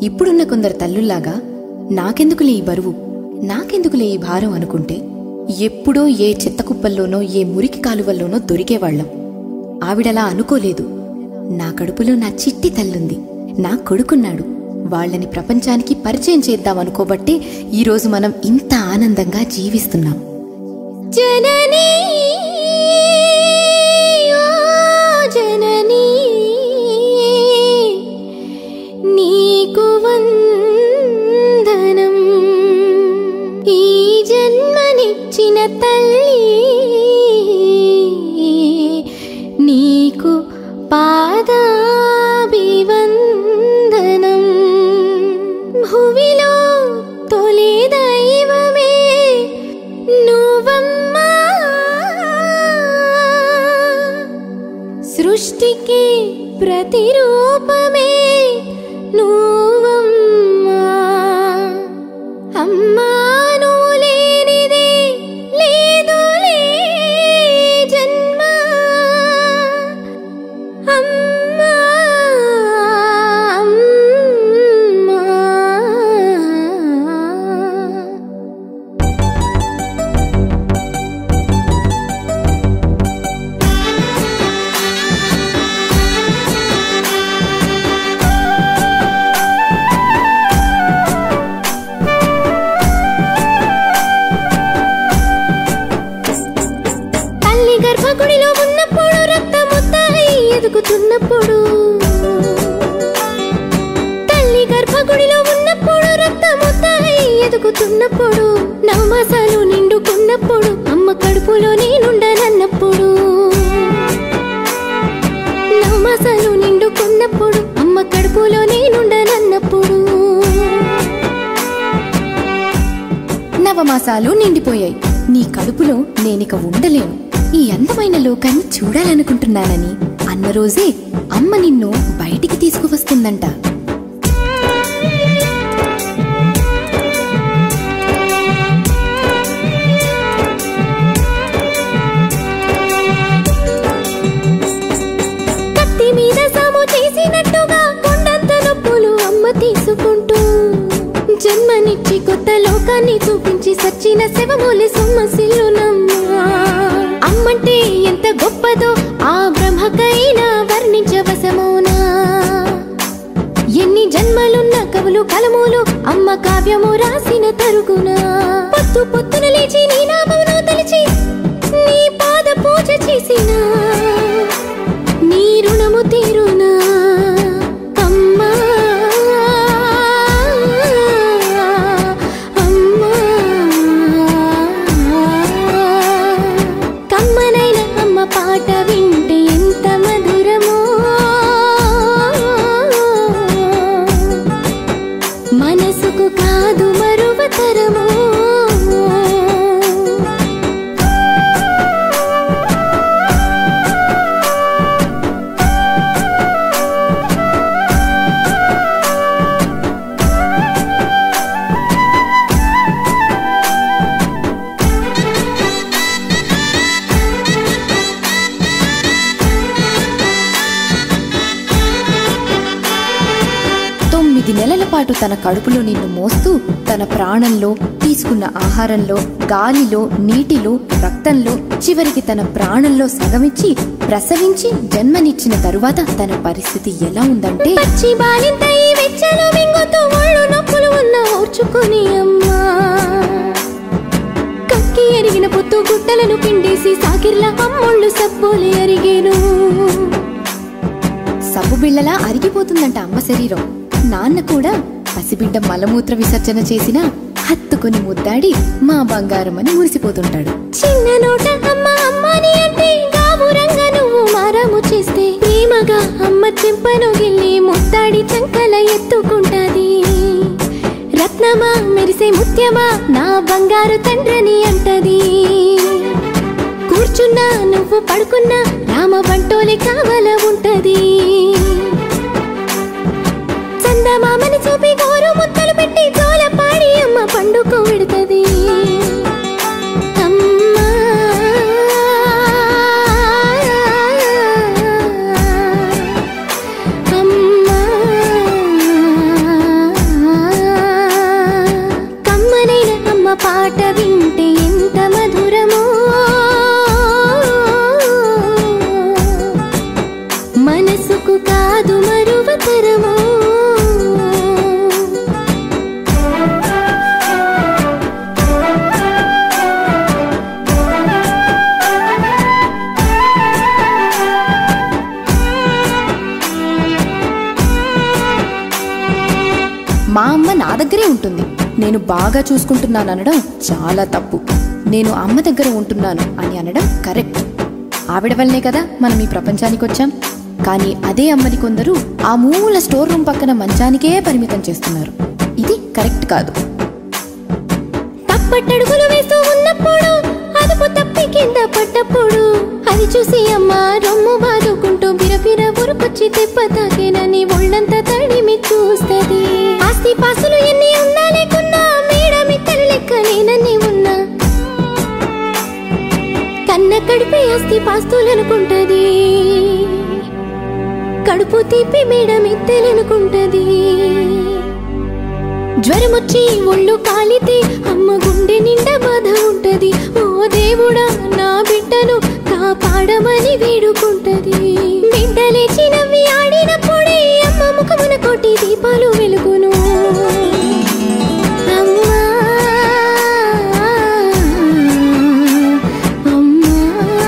ఇప్పుడున్న కొందరు తల్లుల్లాగా నాకెందుకులే ఈ బరువు, నాకెందుకులే ఈ భారం అనుకుంటే ఎప్పుడో ఏ చెత్తకుప్పల్లోనో ఏ మురికి కాలువల్లోనో దొరికేవాళ్లం. ఆవిడలా అనుకోలేదు. నా కడుపులో నా చిట్టి తల్లుంది, నా కొడుకున్నాడు, వాళ్లని ప్రపంచానికి పరిచయం చేద్దామనుకోబట్టే ఈరోజు మనం ఇంత ఆనందంగా జీవిస్తున్నాం. జననీ జననీ నీకు వందనం, ఈ జన్మనిచ్చిన తల్లి నీకు పాదాభివందనం. భువిలో తొలి దైవమే నువ్వమ్మా, సృష్టికి ప్రతిరూపమే నువ్వమ్మా. అమ్మా నువ్వు లేనిదే లేదులే జన్మ, అమ్మా అమ్మా. గర్భగుడిలో ఉన్నప్పుడు రక్తముద్దై ఎదుగుతున్నప్పుడు, తల్లి గర్భగుడిలో ఉన్నప్పుడు రక్తముద్దై ఎదుగుతున్నప్పుడు, నవమాసాలు నిండుకున్నప్పుడు, అమ్మ కడుపులో నేనుండనన్నప్పుడు, నవమాసాలు నిండుకున్నప్పుడు, అమ్మ కడుపులో నేనుండనన్నప్పుడు. నవమాసాలు నిండిపోయాయి, నీ కడుపులో నేనిక ఉండలేను, ఈ అందమైన లోకాన్ని చూడాలనుకుంటున్నానని అన్న రోజే అమ్మ నిన్ను బయటికి తీసుకువస్తుందంట. కత్తి మీద సాము చేసినట్టుగా కొండంత నొప్పులు అమ్మ తీసుకుంటూ, జన్మనిచ్చి కొత్త లోకాన్ని చూపించి సచ్చిన శవమూలి సొమ్మసిల్లునమ్మా. అమ్మంటే ఎంత గొప్పదో ఆ బ్రహ్మకైనా వర్ణించవసమోనా. ఎన్ని జన్మలున్న కవులు కలములు అమ్మ కావ్యము రాసిన తరుగునా. పొత్తు పొత్తున లేచి నీ నామమును తలిచి నీ పాద పూజ చేసిన నీ రుణము తీరునా అమ్మా. కమ్మనైన అమ్మ పాట వింటే ఎంత మధురమో, మనసుకు కాదు మరువతరమో. నెలల పాటు తన కడుపులో నిన్ను మోస్తూ తన ప్రాణంలో, తీసుకున్న ఆహారంలో, గాలిలో, నీటిలో, రక్తంలో, చివరికి తన ప్రాణంలో సగమిచ్చి ప్రసవించి జన్మనిచ్చిన తరువాత తన పరిస్థితి ఎలా ఉందంటే, పచ్చి బాలింత ఈ వెచ్చలో మింగుతూ ఒళ్ళు నొప్పులు ఉన్న ఓర్చుకుని అమ్మా. కక్కి ఎరిగిన పొత్తు గుట్టలను పిండేసి సాకిర్ల అమ్మొళ్ళు సబ్బోలి అరిగేను. సబ్బు బిళ్ళలా అరిగిపోతుందంట అమ్మ శరీరం. నాన్న కూడా పసిబిడ్డ మలమూత్ర విసర్జన చేసినా హత్తుకుని ముద్దాడి మా బంగారం అని మురిసిపోతుంటాడు. చిన్న నోట అమ్మ అమ్మని అంటే గాబురంగా నువ్వు మారాము చేస్తే, ప్రేమగా అమ్మ చెంపను గిల్లి ముద్దాడి చంకల ఎత్తుకుంటాది. రత్నమా మెరిసే ముత్యమా నా బంగారు తండ్రని అంటది. కూర్చున్నా నువ్వు పడుకున్నా రామ బంటోలి కావల ఉంటది. చందమామని చూపి గోరు ముద్దలు పెట్టి జోల పాడి అమ్మ పండుకు విడుతది. అమ్మా అమ్మా దగ్గరే ఉంటుంది. నేను బాగా చూసుకుంటున్నాను అనడం చాలా తప్పు. నేను అమ్మ దగ్గర ఉంటున్నాను అని అనడం కరెక్ట్. ఆవిడ వల్లనే కదా మనం ఈ ప్రపంచానికి వచ్చాం. కానీ అదే అమ్మని కొందరు ఆ మూల స్టోర్ రూమ్ పక్కన మంచానికే పరిమితం చేస్తున్నారు. ఇది కరెక్ట్ కాదు. తప్పటడుగులు వేస్తూ ఉన్నప్పుడు, అదుపు తప్పి కింద పడ్డప్పుడు, అది చూసి అమ్మ రొమ్ము బాదుకుంటూ బిరబిర ఉరుకొచ్చి తెప్ప తాకేనని ఒళ్ళంతా తడిమి చూస్తది. ఆస్తి పాసులు ఎన్ని ఉన్నా లేకున్నా, మేడ మిత్తలు లెక్క నేనన్ని ఉన్నా, కన్న కడిపే ఆస్తి పాస్తులనుకుంటది. కడుపు తీపి మేడ మిత్తెలనుకుంటది. జ్వరమొచ్చి ఒళ్ళు కాలితే అమ్మ గుండె నిండా బాధ ఉంటది. ఓ దేవుడా నా బిడ్డను కాపాడమని వేడుకుంటది. బిడ్డ లేచి నవ్వి ఆడినప్పుడే అమ్మ ముఖమున కోటి దీపాలు వెలుగును. అమ్మా అమ్మా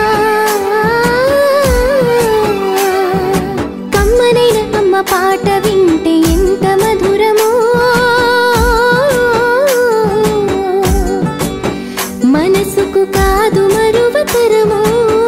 కమ్మనైన అమ్మ పాట వింటే ఎంత మధురమో, మనసుకు కాదు మరువతరమో.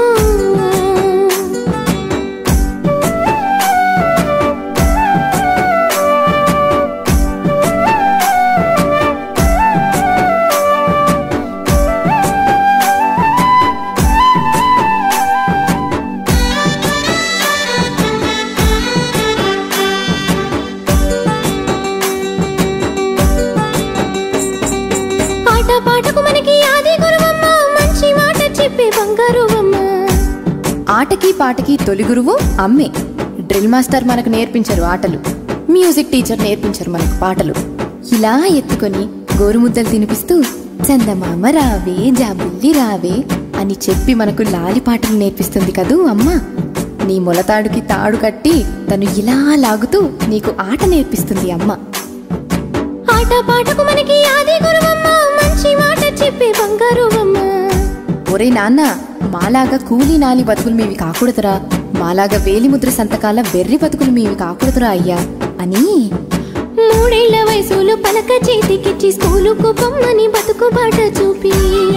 ఆట పాటకు మనకి ఆది గురువమ్మ, మంచి మాట చెప్పే బంగారు అమ్మ. ఆటకి పాటకి తొలి గురువు అమ్మే. డ్రిల్ మాస్టర్ మనకు నేర్పించరు ఆటలు, మ్యూజిక్ టీచర్ నేర్పించరు మనకు పాటలు. ఇలా ఎత్తుకొని గోరుముద్దలు తినిపిస్తూ చందమామ రావే జాబుల్లి రావే అని చెప్పి మనకు లాలి పాటలు నేర్పిస్తుంది కదూ అమ్మ. నీ మొలతాడుకి తాడు కట్టి తను ఇలా లాగుతూ నీకు ఆట నేర్పిస్తుంది అమ్మ. ఆట పాటకు మనకి ఆది గురువమ్మ, మంచి మాట చెప్పే బంగారు అమ్మ. ఒరే నాన్న, మాలాగా కూలీ నాలి బతుకులు మీవి కాకూడదురా, మాలాగా వేలిముద్ర సంతకాల వెర్రి బతుకులు మీవి కాకూడదురా అయ్యా అని 3 ఏళ్ల వయసులో పలక చేతికిచ్చి స్కూలుకు పొమ్మని బతుకు బాట చూపి,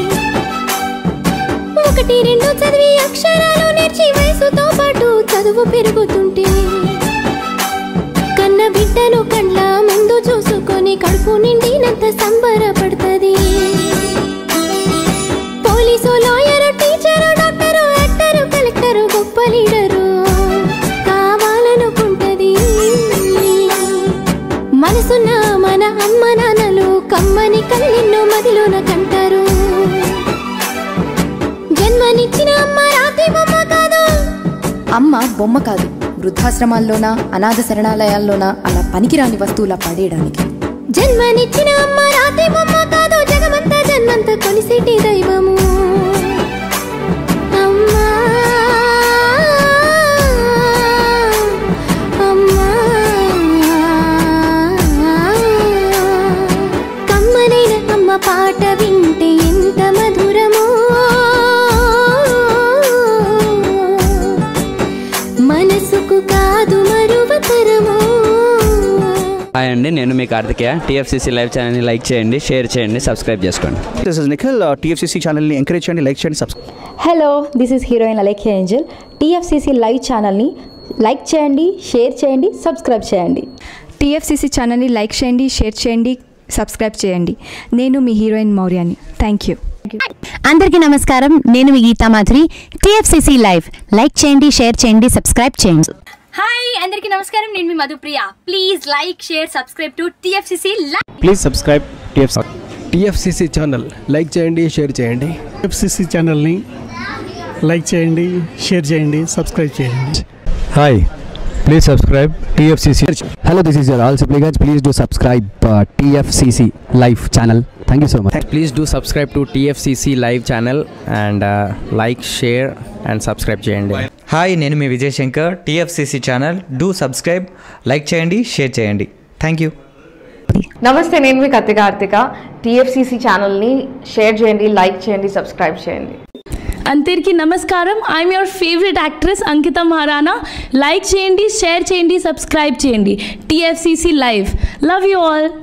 1, 2 చదివి అక్షరాలు నేర్చి వయసుతో పాటు చదువు పెరుగుతుంటే, కన్న బిడ్డను కండ్ల ముందు చూసుకొని కడుపు నిండినంత సంబరపడుతుంది. Police, lawyer, teacher, doctor, actor, collector, గొప్ప లీడరు కావాలనుకుంటది. మనసున్న మన అమ్మ నాన్నలు కమ్మని కళ్ళెన్నో మదిలోన కంటారు. జన్మనిచ్చిన అమ్మ రాతి బొమ్మ కాదు. అమ్మ బొమ్మ కాదు, వృద్ధాశ్రమాల్లోనా అనాథ శరణాలయాల్లోనా అలా పనికిరాని వస్తువులా పడేయడానికి. జన్మనిచ్చిన అమ్మ రాతి బొమ్మ కాదు, జగమంతా జన్మంతా కొలిసేటి దైవము. అమ్మా అమ్మా కమ్మనైన అమ్మ పాట వింటే ఎంత మధురమో, మనసుకు కాదు మరువతరమో. హాయ్ అండి, నేను మీ కార్తికేయ. టీఎఫ్సీసీ లైవ్ ఛానల్ని లైక్ చేయండి, షేర్ చేయండి, సబ్స్క్రైబ్ చేసుకోండి. This is Nikhil. టీఎఫ్సీసీ ఛానల్ని ఎంకరేజ్ చేయండి, లైక్ చేయండి, subscribe. Hello, this is heroine Alekhya Angel. TFCC live ఛానల్ని లైక్ చేయండి, షేర్ చేయండి, సబ్స్క్రైబ్ చేయండి. టీఎఫ్సీసీ ఛానల్ని లైక్ చేయండి, షేర్ చేయండి, సబ్స్క్రైబ్ చేయండి. నేను మీ హీరోయిన్ మౌర్యాని. Thank you. అందరికీ నమస్కారం, నేను మీ Geetha Madhuri. TFCC live like చేయండి, షేర్ చేయండి, సబ్స్క్రైబ్ చేయండి. హాయ్ అందరికీ నమస్కారం, నేను మీ Madhupriya. Please like, share, subscribe to TFCC live. Please subscribe TFCC channel. Like చేయండి, షేర్ చేయండి. టీఎఫ్సీసీ ఛానల్ని లైక్ చేయండి, షేర్ చేయండి, సబ్స్క్రైబ్ చేయండి. Hi, please subscribe TFCC. Hello, this is your all సిప్లిగన్స్. Please do subscribe TFCC live channel. Thank you so much. Please do subscribe to TFCC live channel and like, share and subscribe చేయండి. Hi, నేను మీ Vijay Shankar. TFCC channel do subscribe, like చేయండి, share చేయండి. Thank you. నమస్తే, నేను మీ Karthika. TFCC ఛానల్ని share చేయండి, లైక్ చేయండి, సబ్స్క్రైబ్ చేయండి. అందరికీ నమస్కారం, I'm your favourite actress Ankita Maharana. Like చేయండి, షేర్ చేయండి, సబ్స్క్రైబ్ చేయండి. TFCC live. Love you all.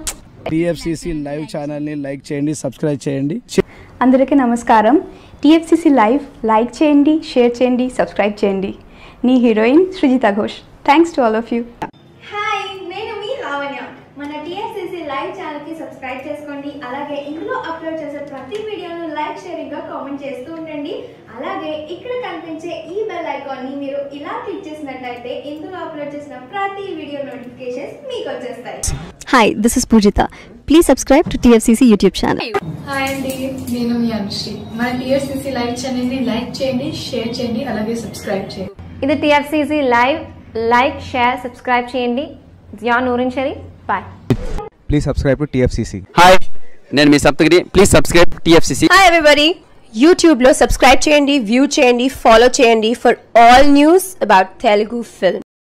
TFCC live ఛానల్ని లైక్ చేయండి, సబ్స్క్రైబ్ చేయండి. అందరికీ నమస్కారం. టీఎఫ్సిసి లైవ్ లైక్ చేయండి, షేర్ చేయండి, సబ్స్క్రైబ్ చేయండి. నీ heroine Srujitha Ghosh. Thanks to all of you. Hi, నేను మీ లావణ్య. మన టీఎఫ్సిసి లైవ్ ఛానల్కి సబ్స్క్రైబ్ చేసుకోండి. అలాగే ఇందులో అప్లోడ్ చేసే ప్రతి వీడియోను లైక్, షేరింగ్గా కామెంట్ చేస్తూ ఉండండి. అలాగే ఇక్కడ కనిపించే ఈ బెల్ ఐకాన్ని మీరు ఇలా క్లిక్ చేసినట్లయితే ఇందులో అప్లోడ్ చేసిన ప్రతి వీడియో నోటిఫికేషన్స్ మీకు వచ్చేస్తాయి. Hi, this is Poojitha. Please subscribe to TFCC YouTube channel. Hi అండి, నేను మీ అనుశ్రీ. మన టీఎఫ్సిసి లైవ్ ఛానల్ని లైక్ చేయండి, షేర్ చేయండి, అలాగే సబ్స్క్రైబ్ చేయండి. ఇది TFCC live. Like, share, subscribe చేయండి. జియా నూరిన్ షరీ. Bye. Please subscribe to TFCC. Hi, నేను మీ Saptagiri. Please subscribe TFCC. Hi everybody, యూట్యూబ్లో సబ్స్క్రైబ్ చేయండి, వ్యూ చేయండి, ఫాలో చేయండి for all news about Telugu film.